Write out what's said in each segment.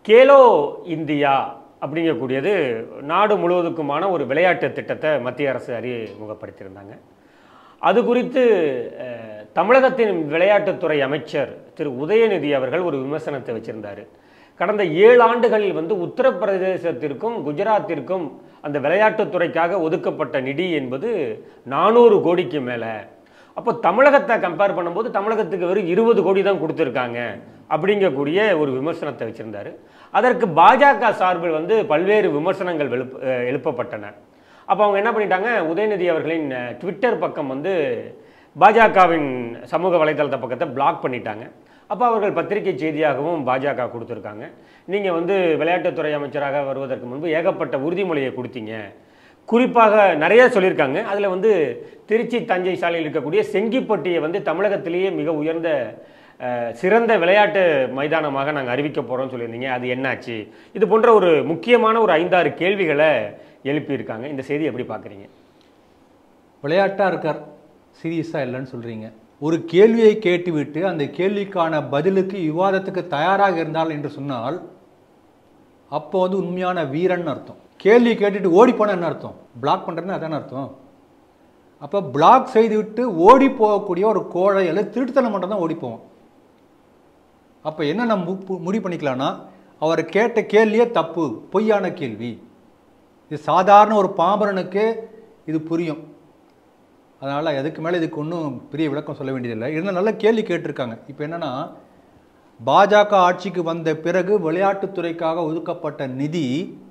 Khelo India அப்படிங்கக்கூடியது நாடு முழுவதுக்குமான ஒரு விளையாட்டு திட்டத்தை மத்திய அரசு அறிமுகப்படுத்தியிருந்தாங்க. அது குறித்து தமிழகத்தின் விளையாட்டுத்துறை அமைச்சர் திரு உதயநிதி அவர்கள் ஒரு விமர்சனத்தை வச்சிருந்தார். கடந்த 7 ஆண்டுகளில் உத்தரப்பிரதேசத்திற்கும் குஜராத்திற்கும் அந்த விளையாட்டுத்துறைக்காக ஒதுக்கப்பட்ட நிதி என்பது 400 கோடிக்கு மேலே. அப்போ தமிழகத்தை கம்பேர் பண்ணும்போது தமிழகத்துக்கு வெறும் 20 கோடி தான் கொடுத்துருக்காங்க அப்படிங்கக்கூடிய ஒரு விமர்சனத்தை வச்சுருந்தார். அதற்கு பாஜக சார்பில் பல்வேறு விமர்சனங்கள் எழுப்பப்பட்டன. அப்போ அவங்க என்ன பண்ணிட்டாங்க, உதயநிதி அவர்களின் ட்விட்டர் பக்கம் பாஜகவின் சமூக வலைதளத்தை பக்கத்தை பிளாக் பண்ணிட்டாங்க. அப்போ அவர்கள் பத்திரிகை செய்தியாகவும் பாஜக கொடுத்துருக்காங்க, நீங்கள் விளையாட்டுத்துறை அமைச்சராக வருவதற்கு முன்பு ஏகப்பட்ட உறுதிமொழியை கொடுத்தீங்க. குறிப்பாக நிறைய சொல்லியிருக்காங்க. அதில் திருச்சி தஞ்சை சாலையில் இருக்கக்கூடிய செங்கிப்பட்டியை தமிழகத்திலேயே மிக உயர்ந்த சிறந்த விளையாட்டு மைதானமாக நாங்கள் அறிவிக்க போகிறோம்னு சொல்லியிருந்தீங்க. அது என்னாச்சு? இது போன்ற ஒரு முக்கியமான ஒரு 5-6 கேள்விகளை எழுப்பியிருக்காங்க. இந்த செய்தி எப்படி பார்க்குறீங்க? விளையாட்டாக இருக்கார், சீரியஸாக இல்லைன்னு சொல்கிறீங்க. ஒரு கேள்வியை கேட்டுவிட்டு அந்த கேள்விக்கான பதிலுக்கு விவாதத்துக்கு தயாராக இருந்தால் என்று சொன்னால் அப்போ உண்மையான வீரன் அர்த்தம். கேள்வி கேட்டுட்டு ஓடி போன என்ன அர்த்தம்? பிளாக் பண்ணுறதுன்னு அதான அர்த்தம். அப்போ பிளாக் செய்துவிட்டு ஓடி போகக்கூடிய ஒரு கோழை அல்லது திருட்டுத்தனம் மட்டும் தான் ஓடி போவோம். அப்போ என்ன நம்ம முடிவு பண்ணிக்கலாம்னா, அவர் கேட்ட கேள்வியே தப்பு, பொய்யான கேள்வி. இது சாதாரண ஒரு பாமரனுக்கு இது புரியும். அதனால் அதுக்கு மேலே இதுக்கு ஒன்றும் பெரிய விளக்கம் சொல்ல வேண்டியதில்லை. இருந்தால் நல்ல கேள்வி கேட்டிருக்காங்க. இப்போ என்னென்னா, பாஜக ஆட்சிக்கு வந்த பிறகு விளையாட்டுத்துறைக்காக ஒதுக்கப்பட்ட நிதி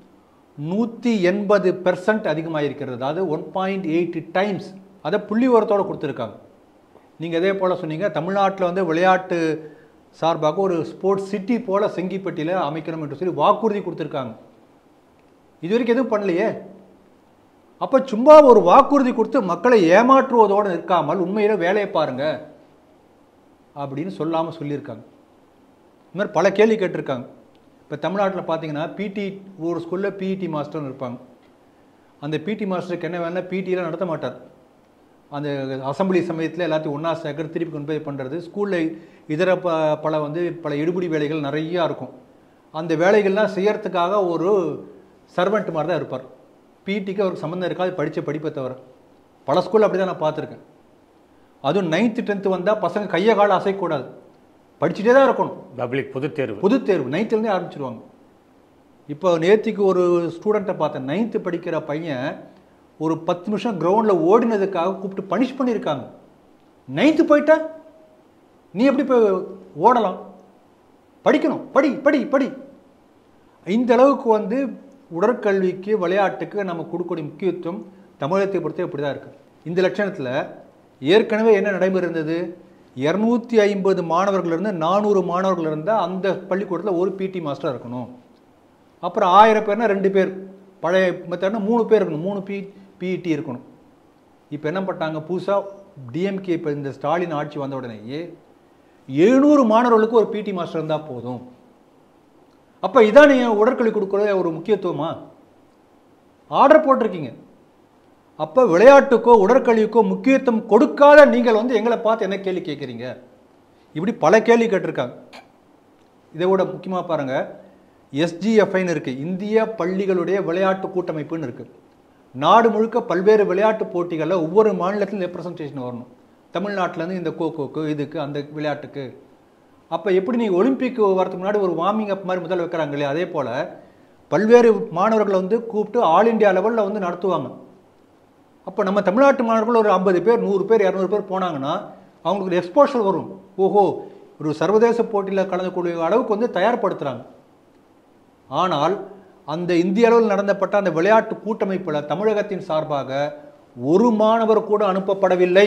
180% அதிகமாக இருக்கிறது. அதாவது 1.8 டைம்ஸ். அதை புள்ளி உரத்தோடு கொடுத்துருக்காங்க. நீங்கள் அதே போல் சொன்னீங்க, தமிழ்நாட்டில் விளையாட்டு சார்பாக ஒரு ஸ்போர்ட்ஸ் சிட்டி போல் செங்கிப்பட்டியில் அமைக்கணும் என்று சொல்லி வாக்குறுதி கொடுத்துருக்காங்க. இது வரைக்கும் எதுவும் பண்ணலையே. அப்போ சும்மா ஒரு வாக்குறுதி கொடுத்து மக்களை ஏமாற்றுவதோடு நிற்காமல் உண்மையில வேலையை பாருங்க அப்படின்னு சொல்லாமல் சொல்லியிருக்காங்க. இந்த மாதிரி பல கேள்வி கேட்டிருக்காங்க. இப்போ தமிழ்நாட்டில் பார்த்தீங்கன்னா பிடி, ஒரு ஸ்கூலில் பிஇடி மாஸ்டர்னு இருப்பாங்க. அந்த பிடி மாஸ்டருக்கு என்ன வேணால் பிடிலாம் நடத்த மாட்டார். அந்த அசம்பிளி சமயத்தில் எல்லாத்தையும் ஒன்றா சேர்க்கற, திருப்பி கொண்டு போய் பண்ணுறது. ஸ்கூலில் இதர பல எடுபடி வேலைகள் நிறையா இருக்கும். அந்த வேலைகள்லாம் செய்யறதுக்காக ஒரு சர்வெண்ட் மாதிரி தான் இருப்பார். பிடிக்கு அவருக்கு சம்மந்தம் இருக்காது, படித்த படிப்பை தவிர. பல ஸ்கூலில் அப்படி தான் நான் பார்த்துருக்கேன். அதுவும் 9th 10th வந்தால் பசங்க கையை கால அசைக்கூடாது, படிச்சுட்டே தான் இருக்கணும். பப்ளிக் பொதுத்தேர்வு 9th ஆரம்பிச்சிருவாங்க. இப்போ நேற்றுக்கு ஒரு ஸ்டூடெண்ட்டை பார்த்தேன், 9th படிக்கிற பையன் ஒரு 10 நிமிஷம் கிரவுண்டில் ஓடினதுக்காக கூப்பிட்டு பனிஷ் பண்ணியிருக்காங்க. 9th போயிட்டா நீ எப்படி போய் ஓடலாம்? படிக்கணும், படி படி படி. இந்த அளவுக்கு உடற்கல்விக்கு விளையாட்டுக்கு நம்ம கொடுக்கக்கூடிய முக்கியத்துவம் தமிழகத்தை பொறுத்தே இப்படி தான் இருக்குது. இந்த லட்சணத்தில் ஏற்கனவே என்ன நடைமுறை இருந்தது, 250 மாணவர்களிருந்து 400 மாணவர்கள் இருந்தால் அந்த பள்ளிக்கூடத்தில் ஒரு பிடி மாஸ்டர் இருக்கணும். அப்புறம் 1000 பேர்னா 2 பேர், பழைய மெத்தட்னா 3 பேர் இருக்கணும், 3 பிஇடி இருக்கணும். இப்போ என்ன பண்ணிட்டாங்க புதுசாக டிஎம்கே, இப்போ இந்த ஸ்டாலின் ஆட்சி வந்த உடனேயே 700 மாணவர்களுக்கு ஒரு பிடி மாஸ்டர் இருந்தால் போதும். அப்போ இதான் நீங்கள் உடற்கல்வி கொடுக்குற ஒரு முக்கியத்துவமா? ஆர்டர் போட்டிருக்கீங்க. அப்போ விளையாட்டுக்கோ உடற்கல்விக்கோ முக்கியத்துவம் கொடுக்காத நீங்கள் எங்களை பார்த்து என்ன கேள்வி கேட்குறீங்க? இப்படி பல கேள்வி கேட்டிருக்காங்க. இதை விட முக்கியமாக பாருங்கள், எஸ்ஜிஎஃப்ஐன்னு இருக்குது, இந்திய பள்ளிகளுடைய விளையாட்டு கூட்டமைப்புன்னு இருக்குது. நாடு முழுக்க பல்வேறு விளையாட்டு போட்டிகளில் ஒவ்வொரு மாநிலத்திலும் ரெப்ரசன்டேஷன் வரணும். தமிழ்நாட்டிலேருந்து இந்த கோகோக்கு, இதுக்கு, அந்த விளையாட்டுக்கு. அப்போ எப்படி நீங்கள் ஒலிம்பிக் வரதுக்கு முன்னாடி ஒரு வார்மிங் அப் மாதிரி முதல்ல வைக்கிறாங்க இல்லையா, அதே போல் பல்வேறு மாணவர்களை கூப்பிட்டு ஆல் இண்டியா லெவலில் நடத்துவாங்க. அப்போ நம்ம தமிழ்நாட்டு மாணவர்கள் ஒரு 50 பேர், 100 பேர், 200 பேர் போனாங்கன்னா அவங்களுக்கு ஒரு எக்ஸ்போஷர் வரும். ஓஹோ, ஒரு சர்வதேச போட்டியில் கலந்துக்கூடிய அளவுக்கு தயார்படுத்துகிறாங்க. ஆனால் அந்த இந்திய அளவில் நடந்தப்பட்ட அந்த விளையாட்டு கூட்டமைப்பில் தமிழகத்தின் சார்பாக ஒரு மாணவர் கூட அனுப்பப்படவில்லை.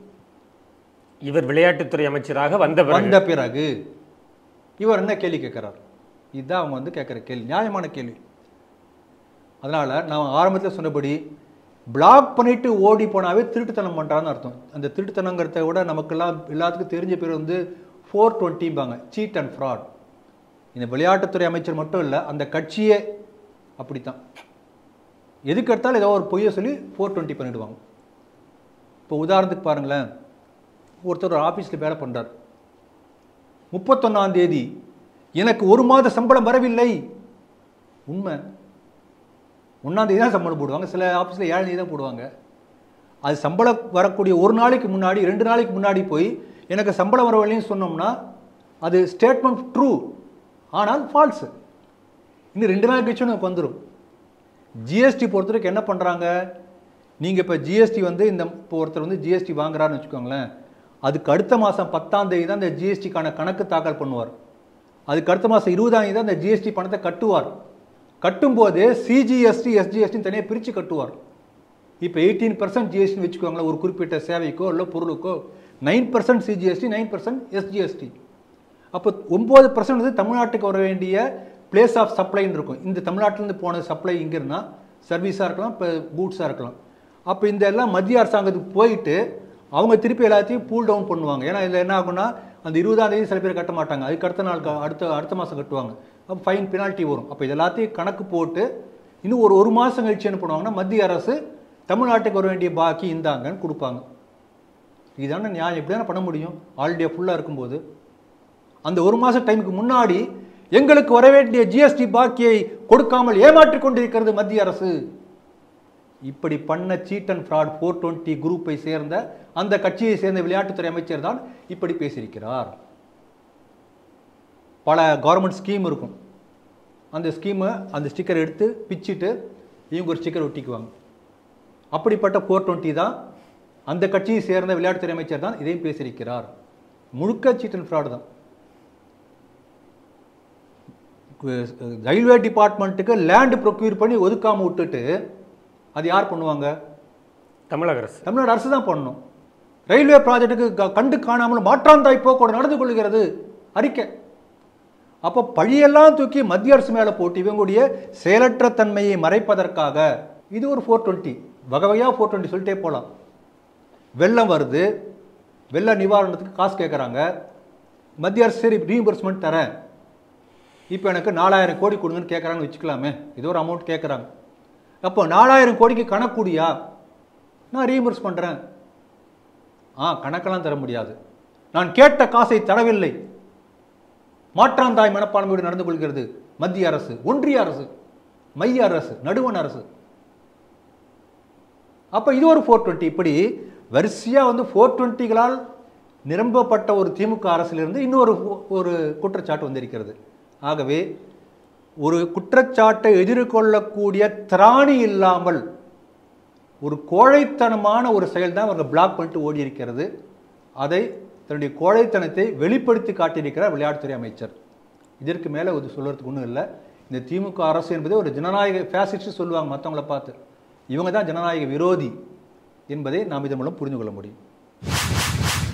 இவர் விளையாட்டுத்துறை அமைச்சராக வந்த பிறகு இவர் என்ன கேள்வி கேட்கிறார்? இதுதான் அவங்க கேட்குற கேள்வி, நியாயமான கேள்வி. அதனால நான் ஆரம்பத்தில் சொன்னபடி பிளாக் பண்ணிட்டு ஓடி போனாவே திருட்டுத்தனம் பண்ணுறான்னு அர்த்தம். அந்த திருட்டுத்தனங்கிறத விட நமக்கெல்லாம் எல்லாத்துக்கும் தெரிஞ்ச பேர் 420பாங்க, சீட் அண்ட் ஃப்ராட். இந்த விளையாட்டுத்துறை அமைச்சர் மட்டும் இல்லை, அந்த கட்சியே அப்படித்தான். எதுக்கு எடுத்தாலும் ஏதோ ஒரு பொய்யை சொல்லி 420 பண்ணிடுவாங்க. இப்போ உதாரணத்துக்கு பாருங்களேன், ஒருத்தர் ஒரு ஆஃபீஸில் வேலை பண்ணுறார். 31ஆம் தேதி எனக்கு 1 மாத சம்பளம் வரவில்லை. உண்மை. 1ஆம் தேதி தான் சம்பளம் போடுவாங்க, சில ஆஃபீஸில் 7ஆம் தேதி தான் போடுவாங்க. அது சம்பளம் வரக்கூடிய 1 நாளைக்கு முன்னாடி 2 நாளைக்கு முன்னாடி போய் எனக்கு சம்பளம் வரவில்லைன்னு சொன்னோம்னா அது ஸ்டேட்மெண்ட் ட்ரூ, ஆனால் ஃபால்ஸு. இன்னும் 2 நாள் கழிச்சு எனக்கு வந்துடும். ஜிஎஸ்டி பொறுத்தவரைக்கும் என்ன பண்ணுறாங்க, நீங்கள் இப்போ ஜிஎஸ்டி வந்து இப்போ ஒருத்தர் வந்து ஜிஎஸ்டி வாங்குறாருன்னு வச்சுக்கோங்களேன், அதுக்கு அடுத்த மாதம் 10ஆம் தேதி தான் இந்த ஜிஎஸ்டிக்கான கணக்கு தாக்கல் பண்ணுவார். அதுக்கு அடுத்த மாதம் 20ஆம் தேதி தான் இந்த ஜிஎஸ்டி பணத்தை கட்டுவார். கட்டும்போது சிஜிஎஸ்டி எஸ்ஜிஎஸ்டி தனியாக பிரித்து கட்டுவார். இப்போ 18% ஜிஎஸ்டின்னு வச்சுக்கோங்களேன், ஒரு குறிப்பிட்ட சேவைக்கோ இல்லை பொருளுக்கோ 9% சிஜிஎஸ்டி 9% எஸ்ஜிஎஸ்டி. அப்போ 9% வந்து தமிழ்நாட்டுக்கு வர வேண்டிய பிளேஸ் ஆஃப் சப்ளைன்னு இருக்கும். இந்த தமிழ்நாட்டிலேருந்து போன சப்ளை இங்கே இருந்தால் சர்வீஸாக இருக்கலாம், இப்போ கூட்ஸாக இருக்கலாம். அப்போ இந்த எல்லாம் மத்திய அரசாங்கத்துக்கு போயிட்டு அவங்க திருப்பி எல்லாத்தையும் பூல் டவுன் பண்ணுவாங்க. ஏன்னா இதில் என்ன ஆகும்னா அந்த 20ஆம் தேதி சில பேர் கட்ட மாட்டாங்க, அதுக்கு அடுத்த நாள் அடுத்த மாதம் கட்டுவாங்க. அப்போ ஃபைன் பெனால்ட்டி வரும். அப்போ இது எல்லாத்தையும் கணக்கு போட்டு இன்னும் ஒரு மாதம் கழிச்சு என்ன பண்ணுவாங்கன்னா மத்திய அரசு தமிழ்நாட்டுக்கு வர வேண்டிய பாக்கி இந்தாங்கன்னு கொடுப்பாங்க. இதுதானே நியாயம். எப்படி தானே பண்ண முடியும் ஆல்ரெடியாக ஃபுல்லாக இருக்கும்போது? அந்த 1 மாதம் டைமுக்கு முன்னாடி எங்களுக்கு வர வேண்டிய ஜிஎஸ்டி பாக்கியை கொடுக்காமல் ஏமாற்றிக் கொண்டிருக்கிறது மத்திய அரசு. இப்படி பண்ண சீட் அண்ட் ஃப்ராட் 420 குரூப்பை சேர்ந்த அந்த கட்சியை சேர்ந்த விளையாட்டுத்துறை அமைச்சர் தான் இப்படி பேசியிருக்கிறார். பல கவர்மெண்ட் ஸ்கீம் இருக்கும், அந்த ஸ்கீமை அந்த ஸ்டிக்கர் எடுத்து பிச்சுட்டு இவங்க ஒரு ஸ்டிக்கர் ஒட்டிக்குவாங்க. அப்படிப்பட்ட 420 தான் அந்த கட்சியை சேர்ந்த விளையாட்டுத்துறை அமைச்சர் தான் இதையும் பேசியிருக்கிறார். முழுக்க சீட் அண்ட் ஃப்ராட் தான். ரயில்வே டிபார்ட்மெண்ட்டுக்கு லேண்ட் ப்ரொக்யூர் பண்ணி ஒதுக்காம விட்டுட்டு அது யார் பண்ணுவாங்க? தமிழக அரசு. தமிழ்நாடு அரசு தான் பண்ணணும். ரயில்வே ப்ராஜெக்ட்டுக்கு கண்டு காணாமல் மாற்றாந்தாய் போக்கோடு நடந்து கொள்கிறது அறிக்கை. அப்போ பழியெல்லாம் தூக்கி மத்திய அரசு மேலே போட்டு இவங்களுடைய செயலற்ற தன்மையை மறைப்பதற்காக இது ஒரு 420 வகை வகையாக 420 சொல்லிட்டே போகலாம். வெள்ளம் வருது, வெள்ள நிவாரணத்துக்கு காசு கேட்குறாங்க, மத்திய அரசு சரி ரீஇம்பர்ஸ்மெண்ட் தரேன், இப்போ எனக்கு 4000 கோடி கொடுங்கன்னு கேட்குறாங்கன்னு வச்சுக்கலாமே, ஏதோ ஒரு அமௌண்ட் கேட்குறாங்க. அப்போ 4000 கோடிக்கு கணக்குடியா, நான் ரீஇம்பர்ஸ் பண்ணுறேன். கணக்கெல்லாம் தர முடியாது, நான் கேட்ட காசை தரவில்லை. மாற்றாந்தாய் மனப்பான்மையோடு நடந்து கொள்கிறது மத்திய அரசு, ஒன்றிய அரசு, மைய அரசு, நடுவண் அரசு. அப்போ இது ஒரு 420. இப்படி வரிசையாக வந்து 420களால் நிரம்பப்பட்ட ஒரு திமுக அரசிலிருந்து இன்னொரு குற்றச்சாட்டு வந்திருக்கிறது. ஆகவே ஒரு குற்றச்சாட்டை எதிர்கொள்ளக்கூடிய திராணி இல்லாமல் ஒரு கோழைத்தனமான ஒரு செயல் தான் அவர்கள் பிளாக் பண்ணிட்டு ஓடி இருக்கிறது. அதை தன்னுடைய கோழைத்தனத்தை வெளிப்படுத்தி காட்டியிருக்கிறார் விளையாட்டுத்துறை அமைச்சர். இதற்கு மேலே ஒரு சொல்கிறதுக்கு ஒன்றும் இல்லை. இந்த திமுக அரசு என்பது ஒரு ஜனநாயக ஃபேசிஸ்ட் சொல்லுவாங்க மற்றவங்கள பார்த்து, இவங்க தான் ஜனநாயக விரோதி என்பதை நாம் இதன் மூலம் புரிந்து கொள்ள முடியும்.